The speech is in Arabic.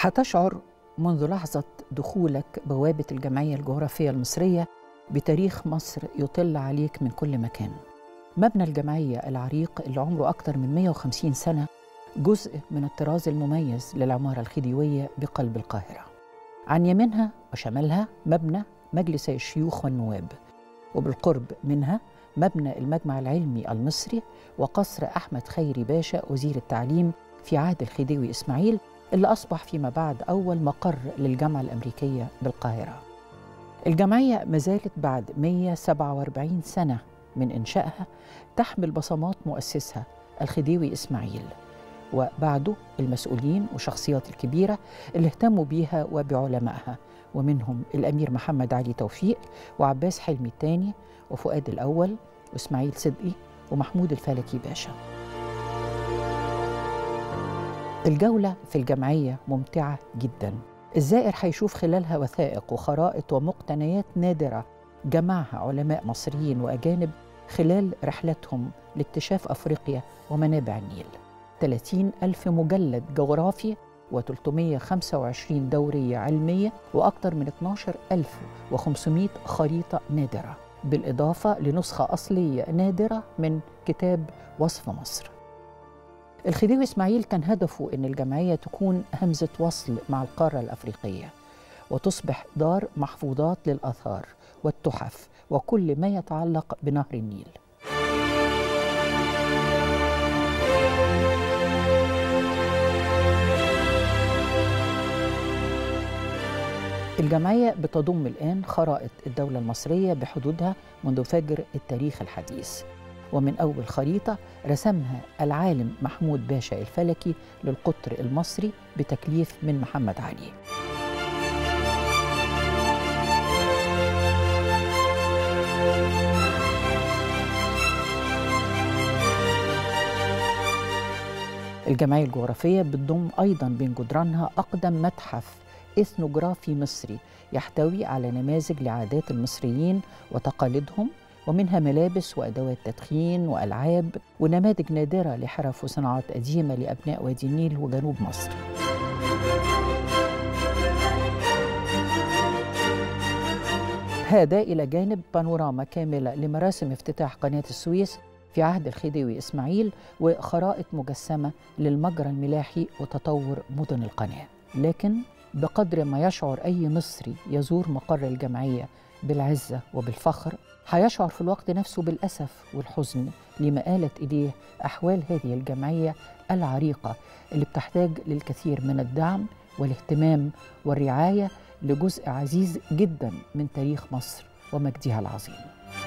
هتشعر منذ لحظة دخولك بوابة الجمعية الجغرافية المصرية بتاريخ مصر يطل عليك من كل مكان. مبنى الجمعية العريق اللي عمره أكثر من 150 سنة جزء من الطراز المميز للعمارة الخديوية بقلب القاهرة. عن يمينها وشمالها مبنى مجلس الشيوخ والنواب، وبالقرب منها مبنى المجمع العلمي المصري وقصر أحمد خيري باشا وزير التعليم في عهد الخديوي إسماعيل، اللي أصبح فيما بعد أول مقر للجامعة الأمريكية بالقاهرة. الجمعية ما زالت بعد 147 سنة من إنشائها تحمل بصمات مؤسسها الخديوي إسماعيل، وبعده المسؤولين والشخصيات الكبيرة اللي اهتموا بيها وبعلمائها، ومنهم الأمير محمد علي توفيق وعباس حلمي الثاني وفؤاد الأول وإسماعيل صدقي ومحمود الفلكي باشا. الجولة في الجمعية ممتعة جداً. الزائر هيشوف خلالها وثائق وخرائط ومقتنيات نادرة جمعها علماء مصريين وأجانب خلال رحلتهم لاكتشاف أفريقيا ومنابع النيل. 30,000 مجلد جغرافي و325 دورية علمية وأكثر من 12,500 خريطة نادرة، بالإضافة لنسخة أصلية نادرة من كتاب وصف مصر. الخديوي إسماعيل كان هدفه أن الجمعية تكون همزة وصل مع القارة الأفريقية، وتصبح دار محفوظات للآثار والتحف وكل ما يتعلق بنهر النيل. الجمعية بتضم الآن خرائط الدولة المصرية بحدودها منذ فجر التاريخ الحديث، ومن أول خريطة رسمها العالم محمود باشا الفلكي للقطر المصري بتكليف من محمد علي. الجمعية الجغرافية بتضم أيضاً بين جدرانها أقدم متحف إثنوغرافي مصري يحتوي على نماذج لعادات المصريين وتقاليدهم، ومنها ملابس وأدوات تدخين وألعاب ونماذج نادرة لحرف وصناعات قديمة لأبناء وادي النيل وجنوب مصر. هذا إلى جانب بانوراما كاملة لمراسم افتتاح قناة السويس في عهد الخديوي إسماعيل وخرائط مجسمة للمجرى الملاحي وتطور مدن القناة. لكن بقدر ما يشعر أي مصري يزور مقر الجمعية بالعزة وبالفخر، هيشعر في الوقت نفسه بالأسف والحزن لما آلت إليه أحوال هذه الجمعية العريقة اللي بتحتاج للكثير من الدعم والاهتمام والرعاية لجزء عزيز جدا من تاريخ مصر ومجدها العظيم.